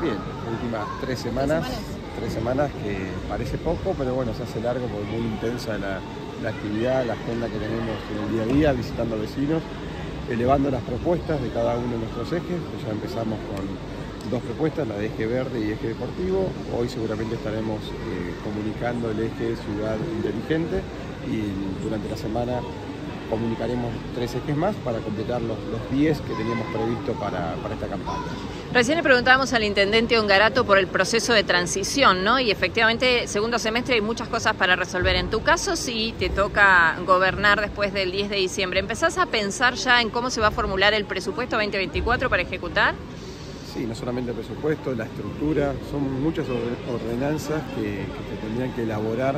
Bien, las últimas 3 semanas que parece poco, pero bueno, se hace largo porque muy intensa la actividad, la agenda que tenemos en el día a día, visitando vecinos, elevando las propuestas de cada uno de nuestros ejes. Ya empezamos con 2 propuestas, la de eje verde y eje deportivo. Hoy seguramente estaremos comunicando el eje ciudad inteligente y durante la semana comunicaremos 3 ejes más para completar los 10 que teníamos previsto para esta campaña. Recién le preguntábamos al intendente Ongarato por el proceso de transición, ¿no? Y efectivamente, segundo semestre hay muchas cosas para resolver. En tu caso, si te toca gobernar después del 10 de diciembre, ¿empezás a pensar ya en cómo se va a formular el presupuesto 2024 para ejecutar? Sí, no solamente el presupuesto, la estructura, son muchas ordenanzas que se tendrían que elaborar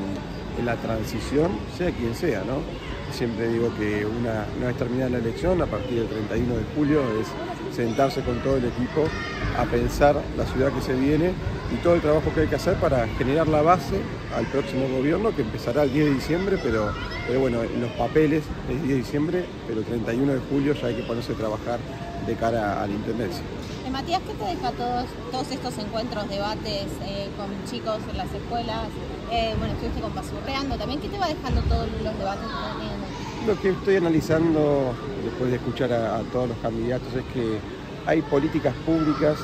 en la transición, sea quien sea, ¿no? Siempre digo que una vez terminada la elección, a partir del 31 de julio, es sentarse con todo el equipo a pensar la ciudad que se viene y todo el trabajo que hay que hacer para generar la base al próximo gobierno, que empezará el 10 de diciembre, pero bueno, en los papeles es 10 de diciembre, pero el 31 de julio ya hay que ponerse a trabajar de cara a la intendencia. Matías, ¿qué te deja todos estos encuentros, debates con chicos en las escuelas? Estuviste con Basurreando también. ¿Qué te va dejando todos los debates que estás teniendo? Lo que estoy analizando después de escuchar a todos los candidatos es que hay políticas públicas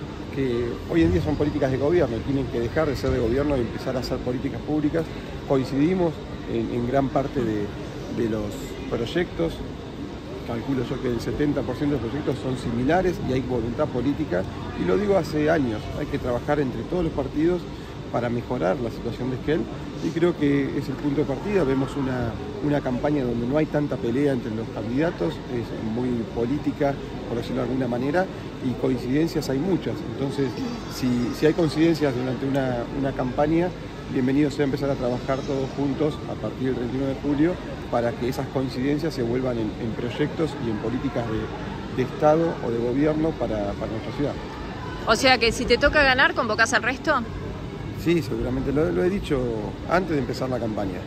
que hoy en día son políticas de gobierno y tienen que dejar de ser de gobierno y empezar a hacer políticas públicas. Coincidimos en gran parte de los proyectos. Calculo yo que el 70% de los proyectos son similares y hay voluntad política, y lo digo hace años, hay que trabajar entre todos los partidos para mejorar la situación de Esquel, y creo que es el punto de partida. Vemos una campaña donde no hay tanta pelea entre los candidatos, es muy política, por decirlo de alguna manera, y coincidencias hay muchas. Entonces, si hay coincidencias durante una campaña, bienvenido sea empezar a trabajar todos juntos a partir del 31 de julio para que esas coincidencias se vuelvan en proyectos y en políticas de Estado o de gobierno para nuestra ciudad. O sea que si te toca ganar, ¿convocás al resto? Sí, seguramente, lo he dicho antes de empezar la campaña.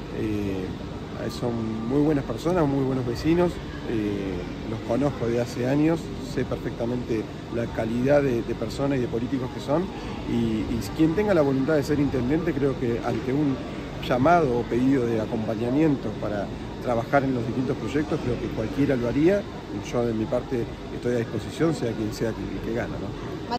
Son muy buenas personas, muy buenos vecinos, los conozco de hace años, sé perfectamente la calidad de personas y de políticos que son, y quien tenga la voluntad de ser intendente, creo que ante un llamado o pedido de acompañamiento para trabajar en los distintos proyectos, creo que cualquiera lo haría. Yo de mi parte estoy a disposición, sea quien sea que gana, ¿no?